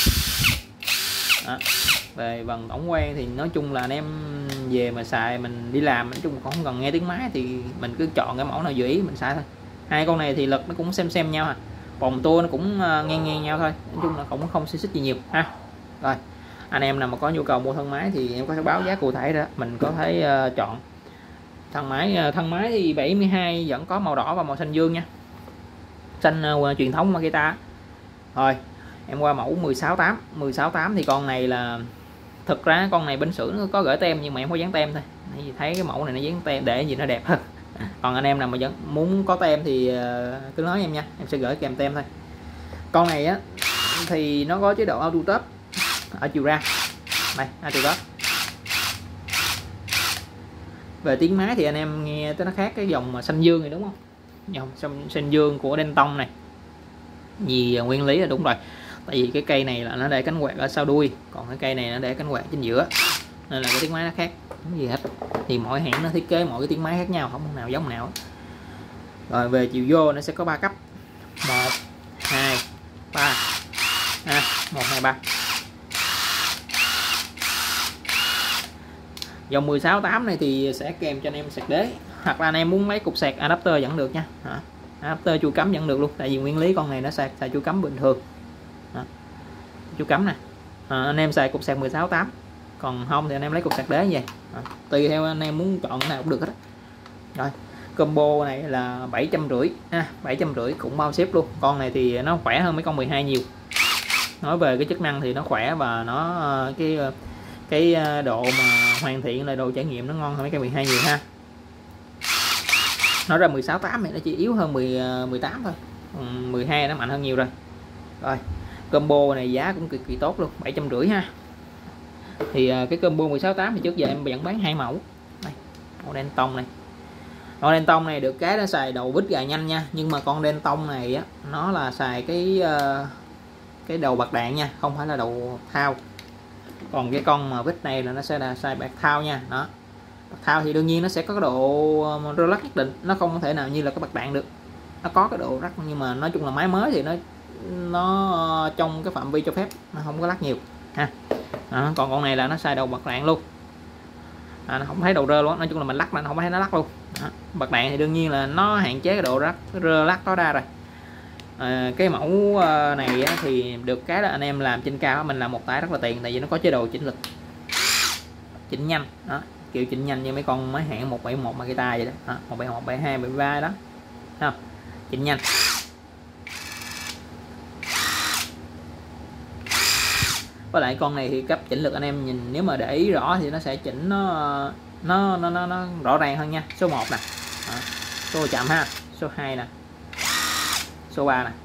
Đó. Về phần tổng quan thì nói chung là anh em về mà xài mình đi làm, nói chung cũng không cần nghe tiếng máy thì mình cứ chọn cái mẫu nào vừa ý mình xài thôi. Hai con này thì lực nó cũng xem nhau à, vòng tua nó cũng ngang nhau thôi, nói chung là cũng không xích gì nhiều ha. Rồi anh em nào mà có nhu cầu mua thân máy thì em có thể báo giá cụ thể đó, mình có thể chọn thân máy thì 72 vẫn có màu đỏ và màu xanh dương nha, xanh truyền thống Makita. Rồi em qua mẫu 168 thì con này là thực ra con này bên xưởng nó có gửi tem nhưng mà em có dán tem thôi, thấy cái mẫu này nó dán tem để gì nó đẹp hơn. Còn anh em nào mà vẫn muốn có tem thì cứ nói em nha, em sẽ gửi kèm tem thôi. Con này á thì nó có chế độ auto top ở chiều ra này, auto top. Về tiếng máy thì anh em nghe tới nó khác cái dòng mà xanh dương này đúng không, dòng xanh dương của Denton này, vì nguyên lý là đúng rồi, tại vì cái cây này là nó để cánh quạt ở sau đuôi, còn cái cây này nó để cánh quạt trên giữa, nên là cái tiếng máy nó khác, không gì hết. Thì mỗi hãng nó thiết kế mỗi cái tiếng máy khác nhau, không nào giống nào. Rồi về chiều vô nó sẽ có 3 cấp, 1 2 3 1 2 3. Dòng 168 này thì sẽ kèm cho anh em sạc đế, hoặc là anh em muốn lấy cục sạc adapter vẫn được nha. Adapter chui cắm vẫn được luôn, tại vì nguyên lý con này nó xài chui cắm bình thường. Chui cắm nè, anh em xài cục sạc 168, còn không thì anh em lấy cục sạc đế như vậy. Tùy theo anh em muốn chọn cái nào cũng được hết. Rồi combo này là 750 ha, 750 cũng bao ship luôn. Con này thì nó khỏe hơn mấy con 12 nhiều, nói về cái chức năng thì nó khỏe và nó cái độ mà hoàn thiện là độ trải nghiệm nó ngon hơn mấy cái 12 nhiều ha. Nói ra 168 thì nó chỉ yếu hơn 18 thôi, 12 nó mạnh hơn nhiều rồi. Rồi combo này giá cũng cực kỳ tốt luôn, 750 ha. Thì cái combo 168 thì trước giờ em vẫn bán hai mẫu đây, mẫu Denton này. Con Denton này được cái nó xài đầu vít gài nhanh nha, nhưng mà con Denton này á nó là xài cái đầu bạc đạn nha, không phải là đầu thao. Còn cái con mà vít này là nó sẽ là xài bạc thao nha. Đó, bạc thao thì đương nhiên nó sẽ có cái độ relax nhất định, nó không thể nào như là cái bạc đạn được, nó có cái độ rắc, nhưng mà nói chung là máy mới thì nó trong cái phạm vi cho phép, nó không có lắc nhiều ha. Đó, còn con này là nó xài đầu bạc đạn luôn, nó không thấy đầu rơ luôn, nói chung là mình lắc nó không thấy nó lắc luôn. Đó, bạc đạn thì đương nhiên là nó hạn chế cái độ rơ lắc tối đa rồi. Cái mẫu này thì được cái là anh em làm trên cao mình làm một tay rất là tiện, tại vì nó có chế độ chỉnh lực, chỉnh nhanh. Đó, kiểu chỉnh nhanh như mấy con máy hãng 171 Makita vậy đó, 171, 72, 73 đó, không? Chỉnh nhanh. Với lại con này thì cấp chỉnh lực anh em nhìn nếu mà để ý rõ thì nó sẽ chỉnh nó rõ ràng hơn nha. Số 1 nè, số chậm ha, số 2 nè, số 3 nè.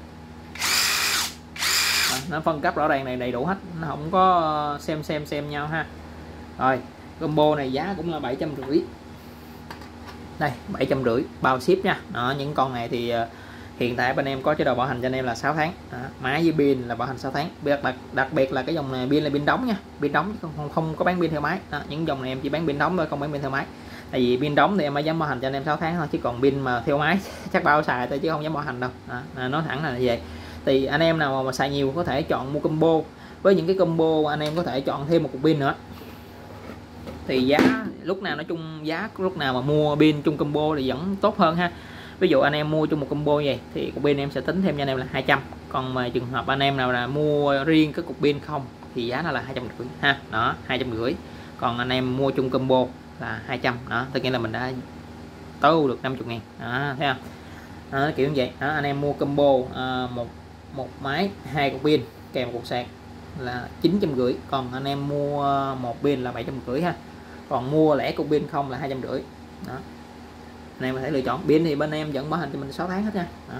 Nó phân cấp rõ ràng này đầy đủ hết, nó không có xem nhau ha. Rồi combo này giá cũng là 750. đây 750 bao ship nha. Đó, những con này thì hiện tại bên em có chế độ bảo hành cho anh em là 6 tháng. Đó, máy với pin là bảo hành 6 tháng. Đặc biệt là cái dòng này pin là pin đóng nha, pin đóng chứ không có bán pin theo máy. Đó, những dòng này em chỉ bán pin đóng thôi, không bán pin theo máy. Tại vì pin đóng thì em mới dám bảo hành cho anh em 6 tháng thôi, chứ còn pin mà theo máy chắc bao xài thôi chứ không dám bảo hành đâu. Đó, nói thẳng là như vậy. Thì anh em nào mà xài nhiều có thể chọn mua combo, với những cái combo anh em có thể chọn thêm một cục pin nữa. Thì giá lúc nào nói chung giá lúc nào mà mua pin chung combo thì vẫn tốt hơn ha. Ví dụ anh em mua chung một combo vậy thì cục pin em sẽ tính thêm cho anh em là 200. Còn mà trường hợp anh em nào là mua riêng cái cục pin không thì giá nó là 250 ha. Đó, 250. Còn anh em mua chung combo là 200. Đó, tất nhiên là mình đã tối ưu được 50.000. Đó, thấy không? Đó, kiểu như vậy. Đó, anh em mua combo một máy 2 cục pin kèm một cục sạc là 950. Còn anh em mua một pin là 750 ha. Còn mua lẻ cục pin không là 250. Đó, anh em có thể lựa chọn. Pin thì bên em vẫn bảo hành cho mình 6 tháng hết nha. Đó.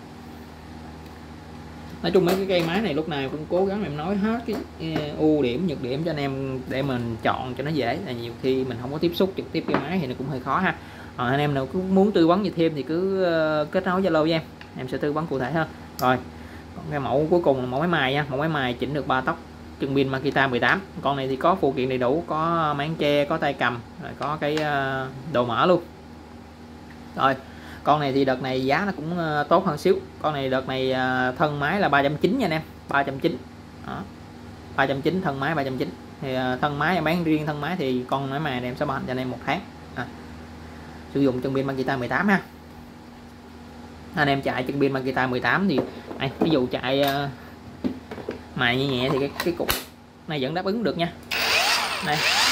Nói chung mấy cái cây máy này lúc nào cũng cố gắng em nói hết cái ưu điểm nhược điểm cho anh em để mình chọn cho nó dễ. Là nhiều khi mình không có tiếp xúc trực tiếp cái máy thì nó cũng hơi khó ha. Anh em nào cũng muốn tư vấn gì thêm thì cứ kết nối Zalo với em sẽ tư vấn cụ thể hơn. Rồi còn cái mẫu cuối cùng là mẫu máy mài nha. Mẫu máy mài chỉnh được 3 tốc, chân pin Makita 18. Con này thì có phụ kiện đầy đủ, có máng tre, có tay cầm, rồi có cái đồ mở luôn. Rồi con này thì đợt này giá nó cũng tốt hơn xíu. Con này đợt này thân máy là 390 nha anh em, 390. Đó, 390 thân máy 390. Thì thân máy em bán riêng thân máy thì con máy mài này em sẽ bảo hành cho anh em 1 tháng. Sử dụng chân pin Makita 18 ha. Anh em chạy chân pin Makita 18 thì ví dụ chạy mài nhẹ nhẹ thì cái cục này vẫn đáp ứng được nha. Đây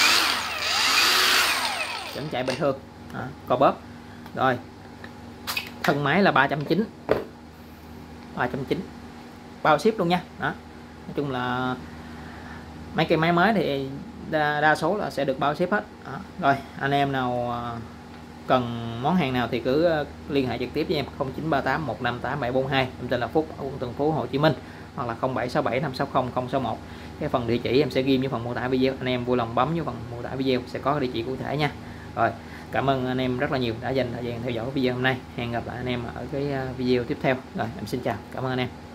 vẫn chạy bình thường. Co bóp. Rồi thân máy là 390, bao ship luôn nha. Đó, nói chung là mấy cái máy mới thì đa số là sẽ được bao ship hết. Đó. Rồi anh em nào cần món hàng nào thì cứ liên hệ trực tiếp với em 0938 158 742. Em tên là Phúc ở quận Tân Phú, Hồ Chí Minh, hoặc là 0767 560 061. Cái phần địa chỉ em sẽ ghi với phần mô tả video, anh em vui lòng bấm với phần mô tả video sẽ có địa chỉ cụ thể nha. Rồi cảm ơn anh em rất là nhiều đã dành thời gian theo dõi video hôm nay. Hẹn gặp lại anh em ở cái video tiếp theo. Rồi em xin chào, cảm ơn anh em.